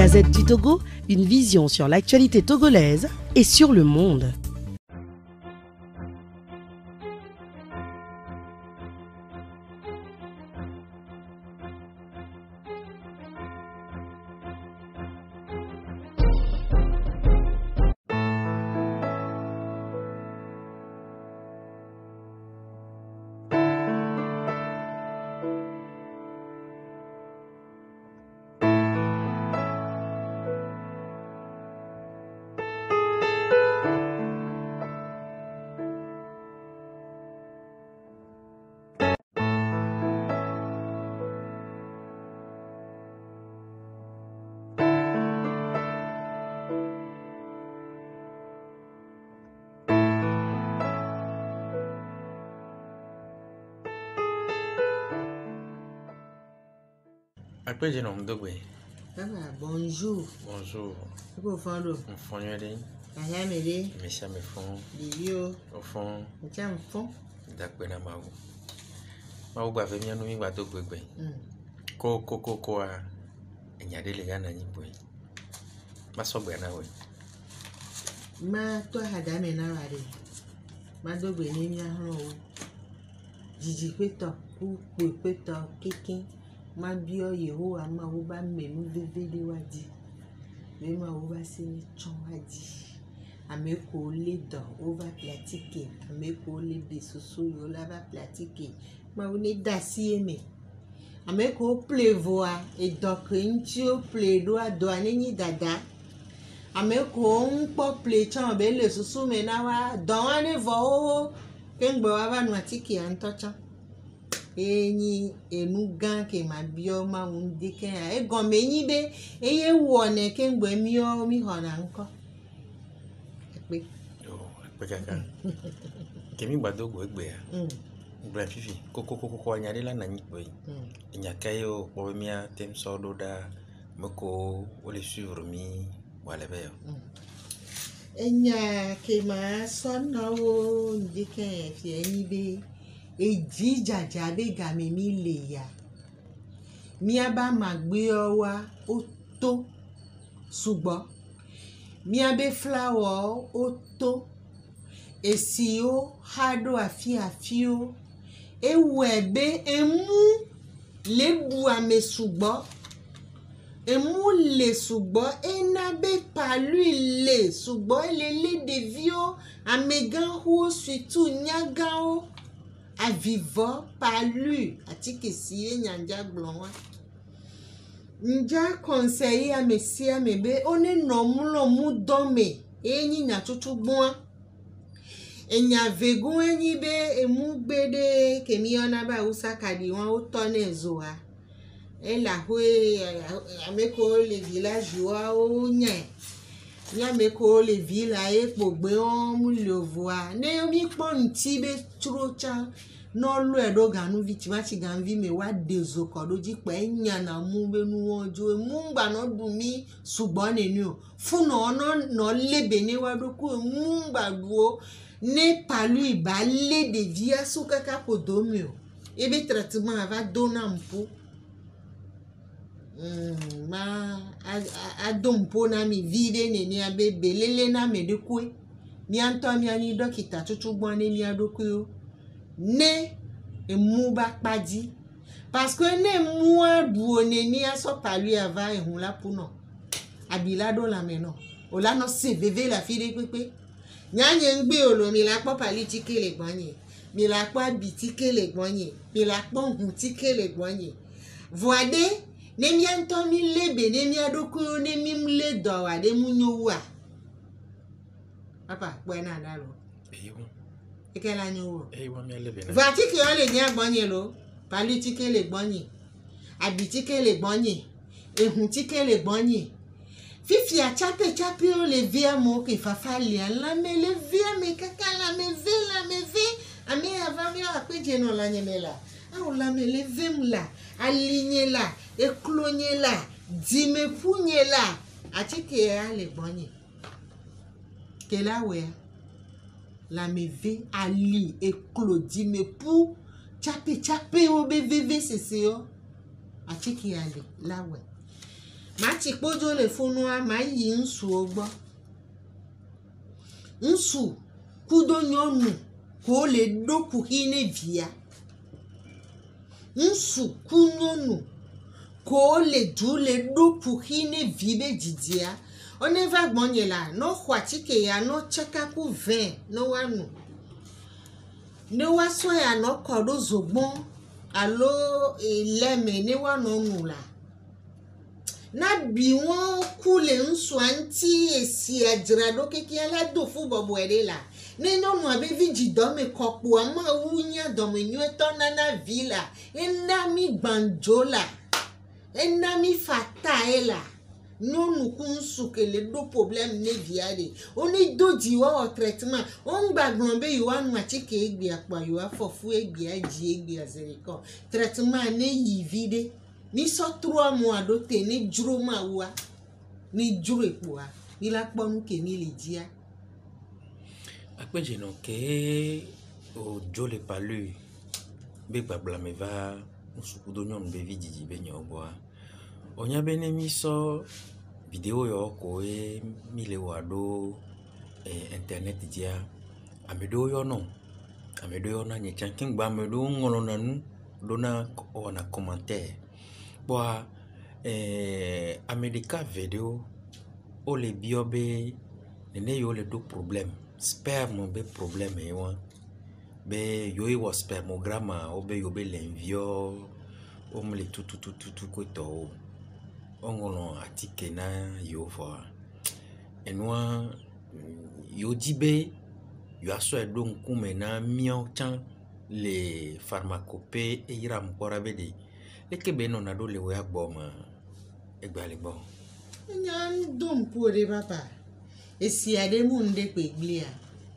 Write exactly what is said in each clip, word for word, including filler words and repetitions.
Gazette du Togo, une vision sur l'actualité togolaise et sur le monde. Après, j'ai nommé deux. Bonjour. Bonjour. Vous faites On fond une idée. Rien m'aider. Mais ça me fond. Livio. Au fond. Tiens, me fond. D'accord, na maou. Maou ba fait bien nous mi ba to gbegbe. Ko ko ko ko a. Enyade le ga na nyi boy. Ma so gbe na we. Ma to hada me na ware. Ma do gbe ni mi ahun o. Jiji peto, ku pe peto kikin. Ma bio Yehowa ma wo ba menu vevede wadi. Me ma wo ba se ni chon wadi. Ame ko le do over platike. Ame ko le de soso yo la va platike. Ma wo ne dasi eme. Ame ko plevoa e do krinchio ple do do aneni dada. Ame ko npo ple chan be le soso me na wa do ane vo kengbo wa va no atike antocha. Eni enu gan ke ma bio ma unde ke e gon me yin be eye wo ne ke ngbe mi o mi ho na nko pe yo pe kaka ke mi gbado go egbe ya mm gbra fifi koko koko ko anya de la na nyi boy mm nya kayo po mi a tem so do da meko o le suivre mi wala be yo enya ke ma so na wo ndi ke fi eni be eji jaja be ga me mi le ya mi aba ma gbe o wa o to ṣùgbọ́n mi abe flower o to esi o hado afi afi o ewu ebe emu le bu ame ṣùgbọ́n emu le ṣùgbọ́n ena be palu le ṣùgbọ́n le le de vio amegan ho surtout nyaga o avivo palu ati kesi enyanja glon wa nja conseiller a mesia mebe one nomulo mu dome enyi nya tutugbon enya vegun enyi be emu gbede kemi ona ba usakadi won o to na ezoa e la ho ameko le village wa o nya nya meko le village e pogbe on mu le voa ne omi pon ti be trocha no lo edo ganu viti ma chi gan vi me wa dezo ko doji pe nya na mu be nu ojo mu ngba no du mi ṣùgbọ́n neni o fun no no no lebe ni wa do ku mu ngba duo ne palu iba le de via su kaka podomi o ebe traitement ava dona mpo mm ma a dompo na mi vide neni abe belele na me de ku mi anto mi ani dokita tutugbon ni mi adoku o ne emu ba padi parce que ne mu abu oneni aso palu ava ehun la puno abilado la meno o la no se veve la fide pepe nyanye ngbe olomi la po palu tikele gbonye mi la po abi tikele gbonye mi la po hun tikele gbonye voade ne mi anto mi lebe ne mi adoku ne mi mle do wa de mu nyowa papa po na dalo eyo ikela nyowo e wa mi lebe na va tiki o le ni agbonye lo palu tikele gbonye abi tikele gbonye ehun tikele gbonye fifi a chape chape o le via mo ke fafa le la me le via me kaka la me ve la me ve ami ava mi a pe je no la nyemela a o la me le ve mla alinye la eklonye la dime punye la atike a le gbonye ke la we la me ve ali eklodi me pou chape chape o be veve sese o atike ale la we ma ti kpojo le fonua ma yi nsu ogbo nsu kudo nyonu ko le doku hine via nsu kunyonu ko le du le doku hine vibe didia one va gbonye la no khwatike ya no cheka ku vingt no wanu ne waso ya no kodo zogbon alo eleme ne wanu nula na bi won kule nsu anti esi ajrado keke ala do fu bobo ere la ne no mo abe viji do me kopo ama wunya do me nyu eto na na villa enda mi gbanjola enda mi fata ela no nu kunsu kele do problem ne viade oni doji wa o traitement on gbagbon be you wan machi ke egbe apa you afofu egbe aji egbe azeriko traitement ne yi vide ni so trois mois do te ni juro ma wa ni juro epo a ni la ponu ke ni le dia apeje no ke o jole palu be babla me va usuku do nyon be vidiji be nyogwa onya bene mi so video yo ko e mi le wado eh, internet dia amedo yo no amedo yo na nyechan king ba amedo ngolo nanu dona ona commentaire bo eh america video o le biobe ne yo le do problème sperme be problème e won be yo e was spermogramme o be yo be l'envio o me le tout tout tout tout tout ko to ongono atike na yo for enwa yo dibe yo aso edo nkume na mio chan le pharmacopée e ira mpora bede ekebe no na do le we agboma egbale gbo nyan dum pore papa esi ade munde pe glia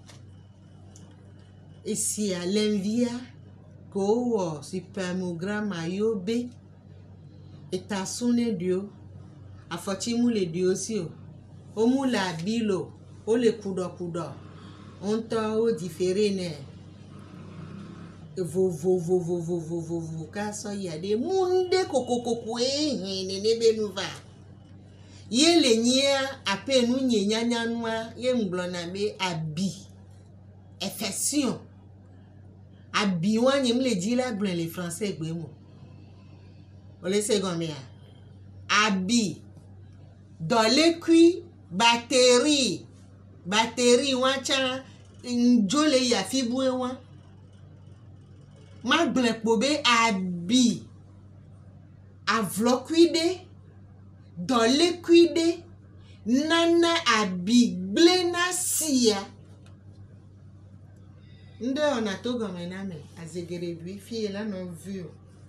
esi a l'envia ko wo spermogramme yo be etasune dio afọchi mu le dio si o o mu la bilo o le kudo kudo on to o difere ne vo vo vo vo vo vo vo vo ka so ya de munde kokokoko ehin ne ne benuva ye le nyia apenu nyenya nyanwa ye ngblo na be abi affection abi wan yim le di la blen les français gbe mo o le se gomia abi dans le cuit batterie batterie wancha njole ya fibwe wan ma blen pobe abi avloquide dans le cuide nana abi blena sia nde ona to gomena me azegere bi fi la no vu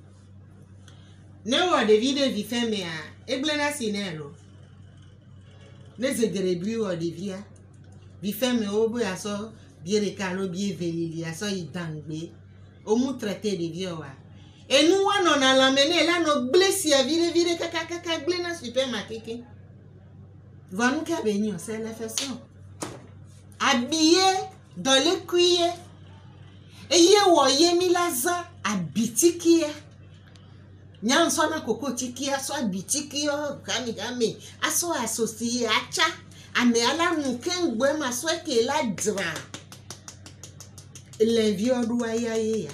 ne wa de video vi feme a eblena sinelo ne zegere bi wa de via vi feme o bo aso biere kalo bi velili aso idangbe o mu traiter de via wa enu wa no na la mene la no blesia vire vire kaka kaka blena supermarket va nous ka benyo c'est la façon habillé dans le cuir et ye wo ye mi laza abitikia nyan so na koko tikia so abitikia kami kami aso associé acha ame ala nu kengbe ma so ke la dra le vieux doa ya ya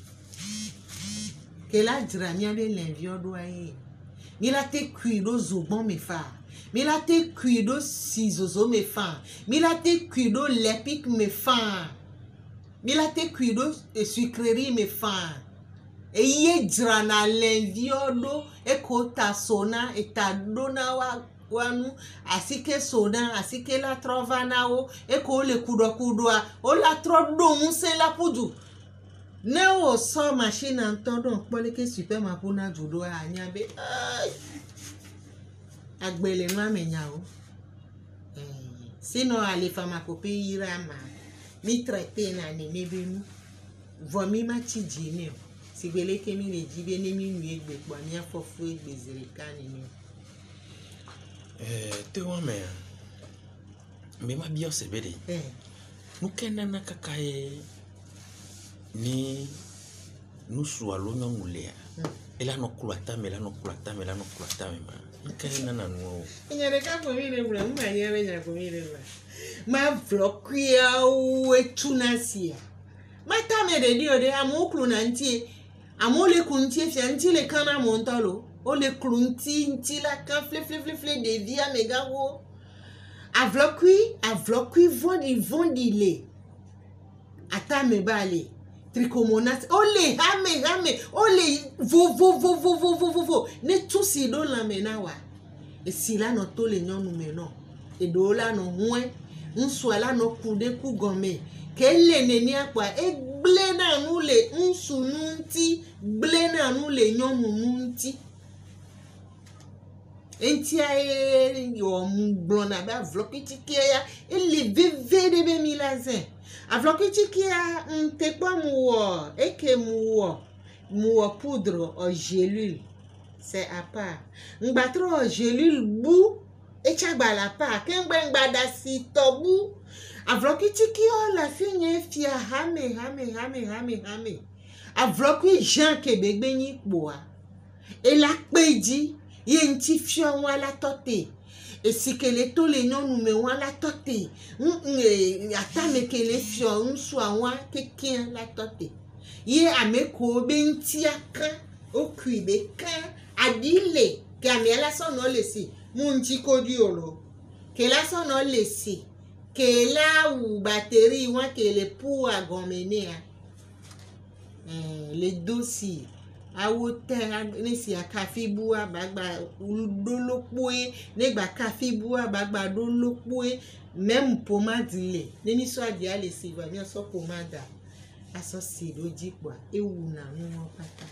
ke la dra mi ave le vieux doa ya mi la te cuido zobon me fa mi la te cuido sizozo me fa mi la te cuido lepic me fa mi la te cuido e sucrerie me fa e ye drana lenviodo e kota sona e ta dona wa wanu asike sona asike la trovana o e ko le kudo kudo o la tro do un se la pudu ne o so machine antondo pole ke super mapuna judo anya be agbele no amenya o eh sino ale pharmacopée irama mi traité na ne nebenu vomi ma chiji ne sigbele ke mi le jibe ne mi nu egbe po ni afofu egbe zerika ni ni eh te wa me me ma bio se bede eh nu kenana kakae ni nu sualo nyongulea ela no kulata me la no kulata me la no kulata me ma nkai na na no nyere ka ko mi le bra mu ma nyere nya ko mi le bra ma vlokia o etunasia ma ta me de dio de amoklu na ntie amole kuntie fia ntie le kana montalo o le klunti ntie la kan fle fle fle fle de via mega wo avlokui avlokui vondi vondi le ata me bale trichomonas ole hame hame ole vo vo vo vo vo vo vo vo ne tout si do la menawa e si la no to le nyonu me no e do la no hwe nso la no kude ku gome ke le neni akwa e gble na nu le nsu nunti gble na nu le nyonu nunti enti aye yo mblona ba vlokiti ya e le veve de be milazen avlokiti kia ntekwa muwo eke muwo muwo poudre o gélule c'est à part ngbatro o gélule bu echagba la pa kengbe ngbada si tobu avlokiti kia la finye fia hame hame hame hame hame avloki Jean kebegbe ni poa e la peji ye nti fio wala tote e si kele to le nyonu me wala tote ata me kele fio nsu awon kekin la tote ye ameko be nti aka okuibe kan adile ke amela so no le si mu nti kodi olo ke la so no le si ke la u batterie won ke le pou agomene a eh le dossier awo te ni si akafi bua bagba dolopwe negba kafi bua bagba dolopwe même pomade le neni so adi ale si va mi so pomade aso si loji kwa ewu na nu pata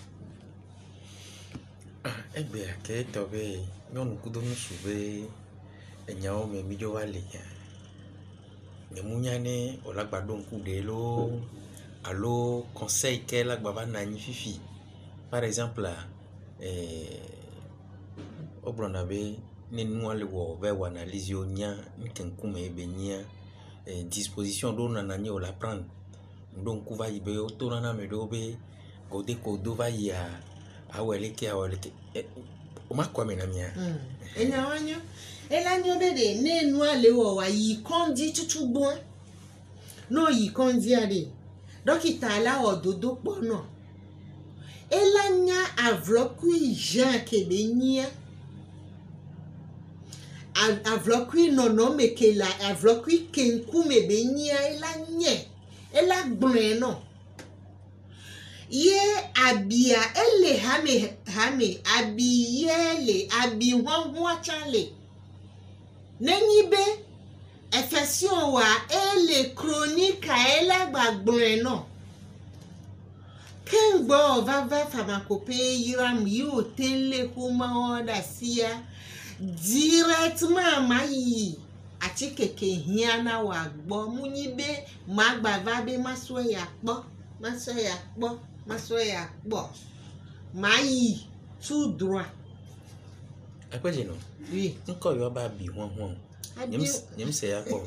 egbe ake to be nyonu kudo nu sube enya o me mi jo wale ya ne munyane olagbado nkude lo allo conseil ke lagbaba na nyi fifi. Par exemple, eh, obronabe ni nwale wo be wana lizio nya nkenkume be nya eh, disposition do na nani o la prendre donc va ibe o to na me do be gode ko do va ya awele ke awele ke o ma kwa me na mia mm enya wanyo ela nyo be de ne nwale wo wa yi kondi tutu bon no yi kondi ade dokita la ododo po no elanya avlokui Jean kebenya avlokui nono mekela avlokui kenku mebenya elanye ela gbon no ye abia ele hame hame abiyele abi hwan hwan chale nenyibe efesion wa ele chronique ela gbagbon no kengbo vava pharmacopée yiram yo tele kuma oda sia directement mai ati keke hiana wa gbo munyibe magba vabe maso ya po maso ya po maso ya po mai tout droit akweje no oui nko yo ba bi hwan hwan nyem nyem se ya ko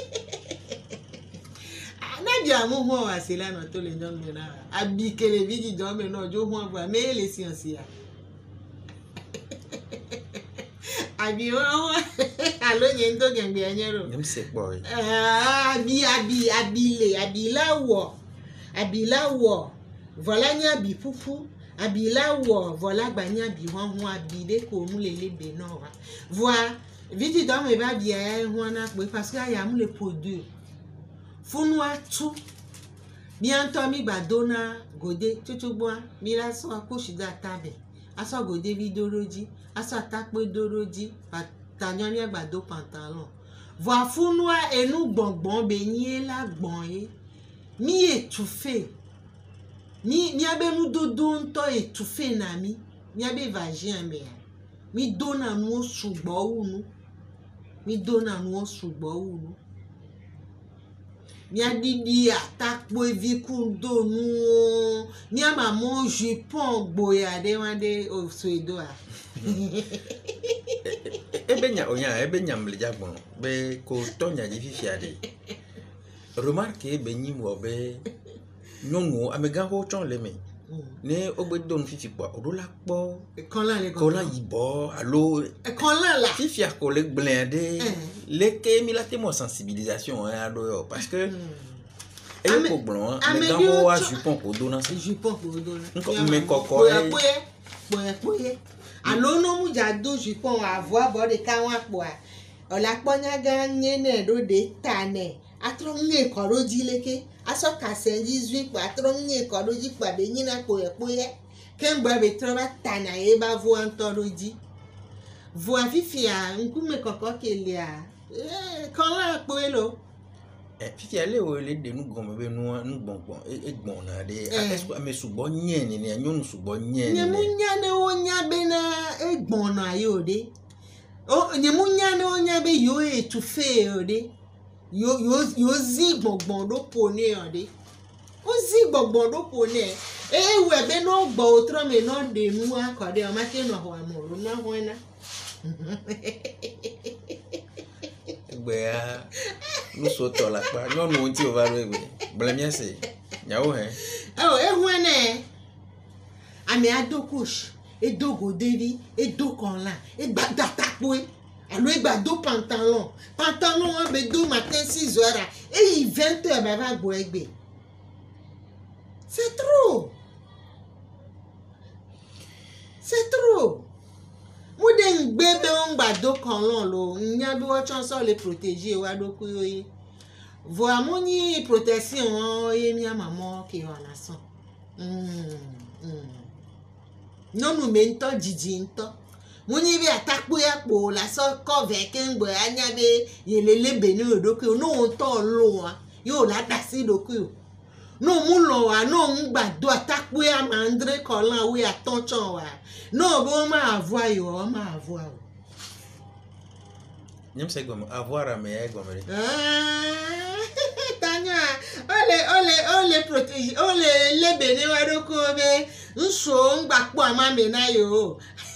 nabi amu ho asila no to le nyon me na abi kele bigi jo me no jo ho ba me le science ya abi o alo yen to gembe anyero nyem se boy ah abi abi abile abilawo abilawo voilà nya bi fufu abilawo voilà gbanya bi hon hon abile ko mu le lebe no wa voi vidi do me ba bi e ho na pe parce que aya mu le produit funwa tu mi antomi gbadona gode tutugbo mi la so akoshida tabe aso gode vidoroji aso atape doroji patanyo ni agbado pantalon voi funwa enu gbongbon be yin la gbon e mi étouffé mi mi abe nu dodo nto étouffé na mi mi abe vagin me mi dona nu sugbo unu mi dona nu sugbo unu mi adidi atakpo evikundo nu mi ama mo jupon gboya de wande o soedo a ebe nya onya ebe nya mlija gbon be ko tonya ji fifi ade remarque ebe nyi mo be nyonu amega ho chon le me ne ogbe don fifi po odola po Kan la le ko la yibo allo Kan la la. fifi a ko le blende le ke mi la te mo sensibilisation hein do yo parce que e ko gbon mais dans mo a jupon ko do na jupon ko do na nko me koko e po e po e allo no mu ja do jupon avoir bo de ka wa po a ola ponya ga nyene do de tane atro nye koroji leke aso ka senji zwi pa atro nye koroji pa be nyina po e po e kemgbe be trova tana e ba vo antoroji vo afifi a nkume koko kele a eh kan la po e lo eh fifi ale o le de nu gon be nu nu gbon gbon e gbon na de a me subo nyen ni anyonu subo nyen ni nyemu nya ne o nya be na e gbon na yo de o nyemu nya ne o nya be yo e tu fe o de yo yo yo zi gbongbon do po ni o de o zi gbongbon do po ni e we be no gbo otro me no de mu akode o ma ke no ho amoro na ho na gbe a lu so to la pa no no ti o va re gbe blemia se nyawo he oh e ho na ami adokush e dogo devi e do kon la e gba data po e alo e gba do pantalon pantalon on be do matin six heures et vingt heures ba va gbo egbe c'est trop c'est trop mo de ngbe be on gba do kon lon lo nya bi wo chan so le protéger wa do ku yoyi vo amoni protection ye mi amamo ke wa na so mm mm no nu me nto jiji nto muni bi atakpo ya po la so cover ke ngbo anya be yelele be ni odoku no nto lo wa yo la dasi doku no mu lo wa no ngba do atakpo ya mandre kolan we atonchon wa no bo ma avoir yo ma avoir nyem se gom avoir me e gom re ah tanya ole ole ole protege ole lebe ni wa doku be nso ngba po ama me na yo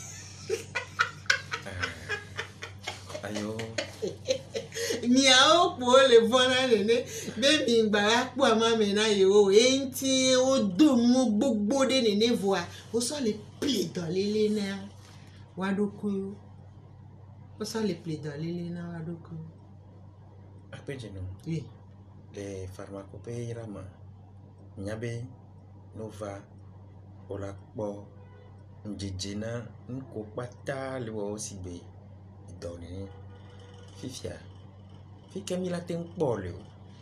ayo mi a o po le bona nene be mi ngba po ama me na yo enti o do mu gbogbo de nene voa o so le pli dans lele na wa doku o so le pli dans lele na wa doku apeje no oui le pharmacopée rama nyabe nova ola po njejena nko pata le wo sibe idoni fifia fi kemila ten po le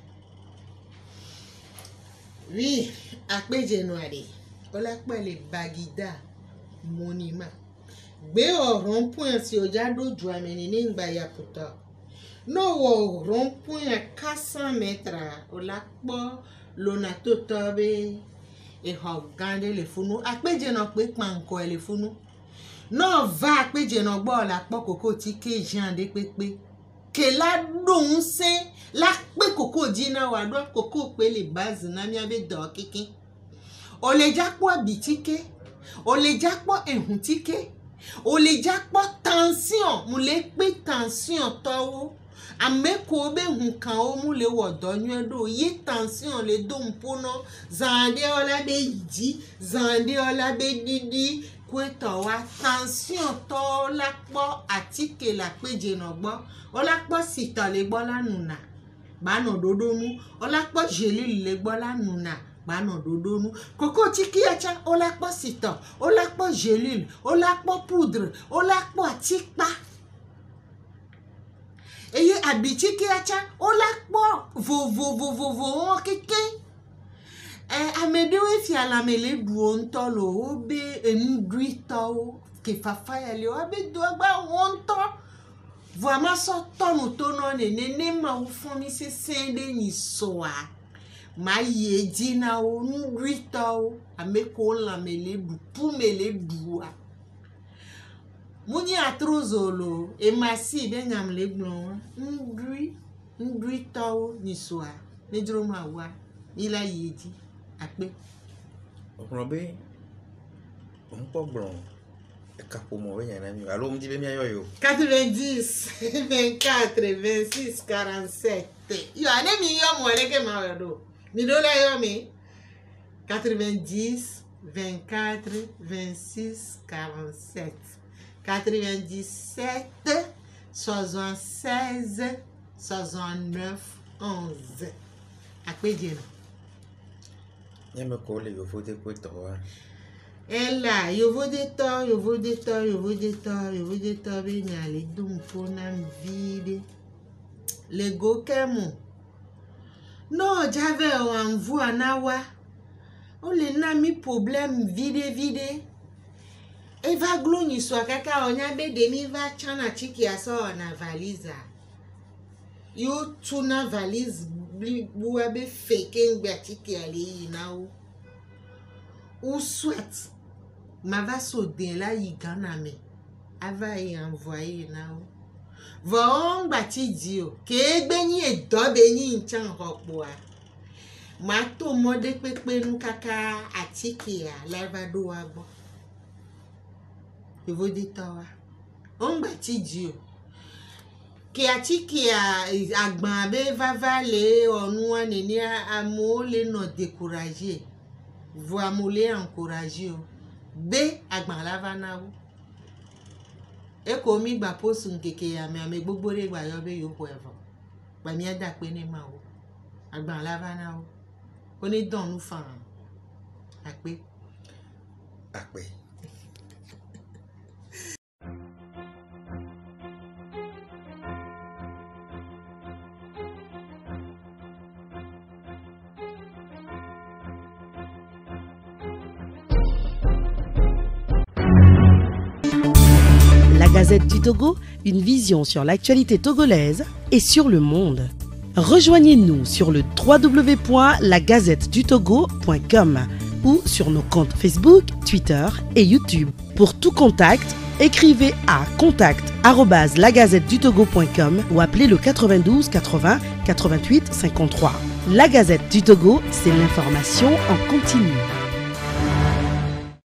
oui apeje no ade ola pe le bagida monima gbe oron point si oja doju ameni ni ngba ya puta no wo ron point quatre cents mètres ola po lona to tobe e ho gande le funu apeje no pe panko le funu no va apeje no gbo la po koko ti ke jan de pepe ke la dun se la pe koko jina wa do koko pe le base na mi abe do kikin o le japo abitike o le japo ehun tike o le japo tension mu le pe tension towo ameko be hun kan o mu le wodo nyu do yi tension le do mpono zande ola be yiji zande ola be didi kweto wa tension to la po atike la peje no gbo ola po sita le gbo lanuna ba no dodo mu ola po jeli le gbo lanuna ba no dodo mu koko tiki acha ola po sita ola po jeli ola po poudre ola po atikpa eye abiti ki acha ola po vo vo vo vo vo o keke eh amedewe fi ala mele duo ntolo obe endrito ke fafa ya le obe do agba wonto vraiment so tonu tono ne ne ma wo fun mi se sende ni soa ma ye jina o ndrito ameko la mele du pu mele duwa muni atrozolo e masi be nyam le gbon ndri ndri tawo ni soa ne juro ma wa ila yeji ape okron be on po gbon e kapo mo we yan na mi alo mdi be mi ayo yo quatre-vingt-dix vingt-quatre vingt-six quarante-sept yo ane mi yo mo le ke ma do mi do la yo mi quatre-vingt-dix vingt-quatre, vingt-six, quarante-sept. quatre-vingt-dix-sept, soixante-seize, soixante-neuf, onze. Akpe djena. Nyame ko le yovo de ko to wa. Ela, yovo de to, yovo de to, yovo de to, yovo de to be ni ale dum pona vide. Le go kemu. No, j'avais un vous en awa. On les n'a mis problème vide vide. E va gloni so kaka onya be demi va chana chiki aso na valise. Yo tuna valise buwa be fake ngba chiki ali na o. Ou soit ma va so den la yi gana me. Ava y envoyer na o. Vong bati dio ke gbenyi e do benyi nchan hokbo a. Ma to mode pepe nu kaka atiki a lavado wa bo. Je vous dis toi. On bati dio. Ke atiki a agban be va vale onu aneni amo le no décourager. Voi mo le encourager o. Be agban lavana o. E ko mi gba post nkeke ya me ame gbogbo re gba yo be yo ko evo. Ba mi ada pe ni ma o. Agban lavana o. Oni don nu fan. Akpe. Akpe. La Gazette du Togo, une vision sur l'actualité togolaise et sur le monde. Rejoignez-nous sur le w w w point la gazette du togo point com ou sur nos comptes Facebook, Twitter et YouTube. Pour tout contact, écrivez à contact arobase la gazette du togo point com ou appelez le quatre-vingt-douze quatre-vingts quatre-vingt-huit cinquante-trois. La Gazette du Togo, c'est l'information en continu.